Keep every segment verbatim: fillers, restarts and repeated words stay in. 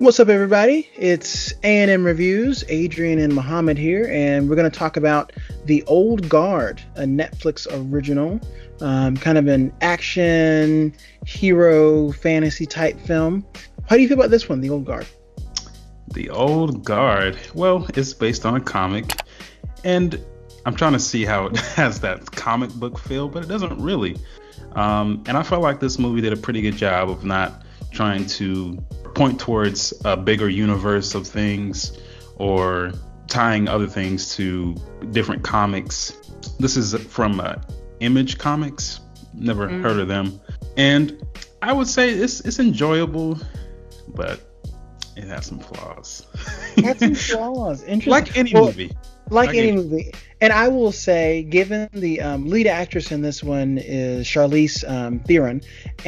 What's up, everybody? It's A and M Reviews, Adrian and Muhammad here, and we're going to talk about The Old Guard, a Netflix original, um, kind of an action, hero, fantasy type film. How do you feel about this one, The Old Guard? The Old Guard, well, it's based on a comic, and I'm trying to see how it has that comic book feel, but it doesn't really. Um, and I felt like this movie did a pretty good job of not trying to point towards a bigger universe of things or tying other things to different comics. This is from uh, Image Comics. Never mm. heard of them. And I would say it's it's enjoyable, but it has some flaws. It has some flaws. Interesting. Like any well, movie. Like, like any movie. And I will say, given the um, lead actress in this one is Charlize um, Theron,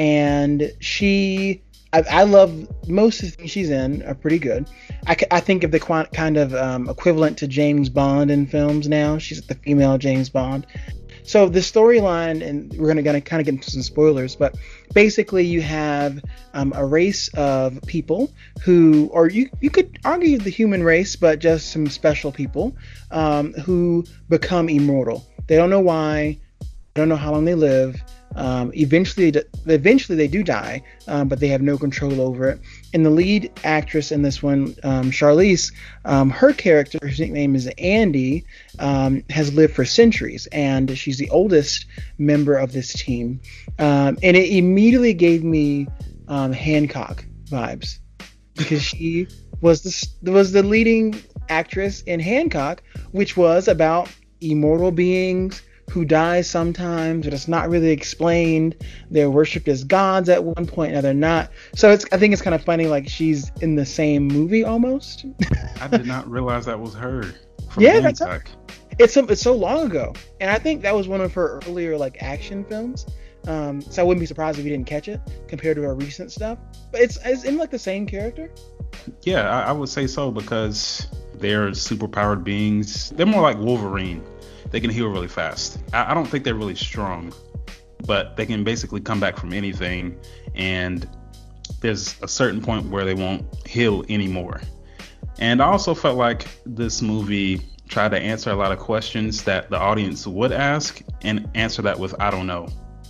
and she... I, I love most of the things she's in are pretty good. I, I think of the qu- kind of um, equivalent to James Bond in films now. She's the female James Bond. So the storyline, and we're going to kind of get into some spoilers, but basically you have um, a race of people who, or you, you could argue the human race, but just some special people um, who become immortal. They don't know why, they don't know how long they live. Um, eventually, eventually they do die, um, but they have no control over it. And the lead actress in this one, um, Charlize, um, her character, whose nickname is Andy, um, has lived for centuries, and she's the oldest member of this team. Um, and it immediately gave me um, Hancock vibes, because she was the was the leading actress in Hancock, which was about immortal beings who die sometimes, but it's not really explained. They're worshipped as gods at one point, now they're not. So it's I think it's kind of funny, like she's in the same movie almost. I did not realize that was her. From yeah, that's her. It's so, it's so long ago, and I think that was one of her earlier like action films. Um, so I wouldn't be surprised if you didn't catch it compared to her recent stuff. But it's it's in like the same character. Yeah, I, I would say so, because they're superpowered beings. They're more like Wolverine. They can heal really fast. I, I don't think they're really strong, but they can basically come back from anything, and there's a certain point where they won't heal anymore. And I also felt like this movie tried to answer a lot of questions that the audience would ask, and answer that with I don't know.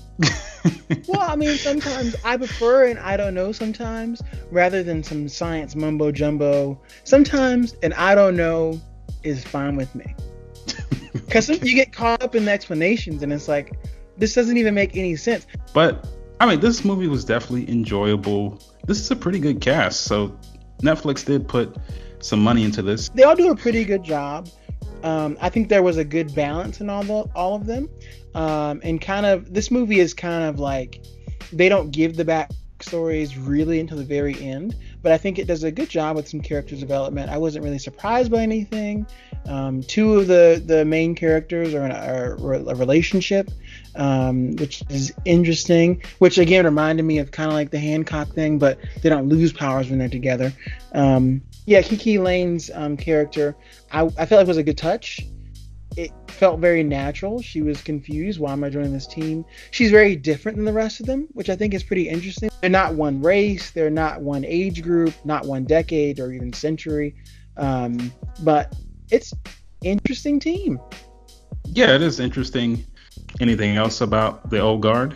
Well, I mean, sometimes I prefer an I don't know sometimes, rather than some science mumbo jumbo. Sometimes an I don't know is fine with me. Because you get caught up in the explanations, and it's like, this doesn't even make any sense. But, I mean, this movie was definitely enjoyable. This is a pretty good cast, so Netflix did put some money into this. They all do a pretty good job. Um, I think there was a good balance in all the, all of them. Um, and kind of, this movie is kind of like, they don't give the backstories really until the very end. But I think it does a good job with some character development. I wasn't really surprised by anything. Um, two of the, the main characters are in a, are a relationship, um, which is interesting. Which again reminded me of kind of like the Hancock thing, but they don't lose powers when they're together. Um, yeah, Kiki Lane's um, character, I, I felt like was a good touch. It felt very natural. She was confused. Why am I joining this team? She's very different than the rest of them, which I think is pretty interesting. They're not one race. They're not one age group, not one decade or even century. Um, but it's interesting team. Yeah, it is interesting. Anything else about The Old Guard?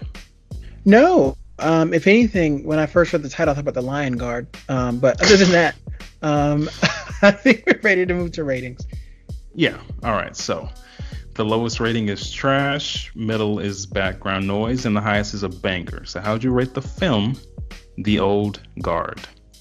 No. Um, if anything, when I first read the title, I thought about The Lion Guard. Um, but other than that, um, I think we're ready to move to ratings. Yeah. All right. So the lowest rating is trash, middle is background noise, and the highest is a banger. So how'd you rate the film, The Old Guard?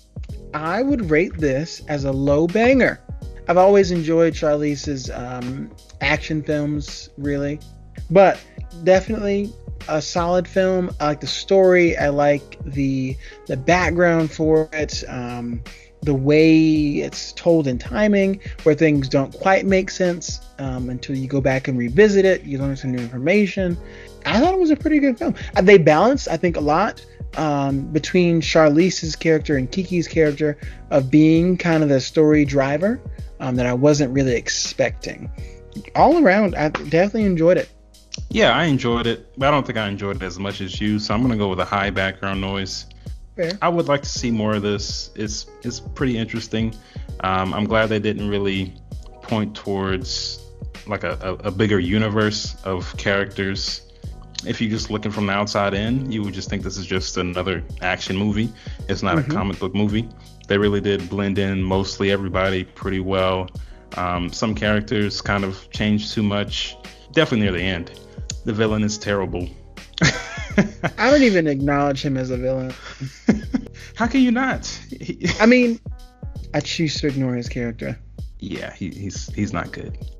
I would rate this as a low banger. I've always enjoyed Charlize's um, action films, really. But definitely a solid film. I like the story. I like the the background for it. Um, the way it's told in timing, where things don't quite make sense um, until you go back and revisit it. You learn some new information. I thought it was a pretty good film. Uh, they balanced, I think, a lot um, between Charlize's character and Kiki's character of being kind of the story driver um, that I wasn't really expecting. All around, I definitely enjoyed it. Yeah, I enjoyed it, but I don't think I enjoyed it as much as you. So I'm going to go with a high background noise. Fair. I would like to see more of this. It's it's pretty interesting. Um, I'm glad they didn't really point towards like a, a, a bigger universe of characters. If you're just looking from the outside in, you would just think this is just another action movie. It's not mm-hmm. a comic book movie. They really did blend in mostly everybody pretty well. Um, some characters kind of changed too much. Definitely near the end. The villain is terrible. I don't even acknowledge him as a villain. How can you not? I mean, I choose to ignore his character. Yeah, he, he's he's not good.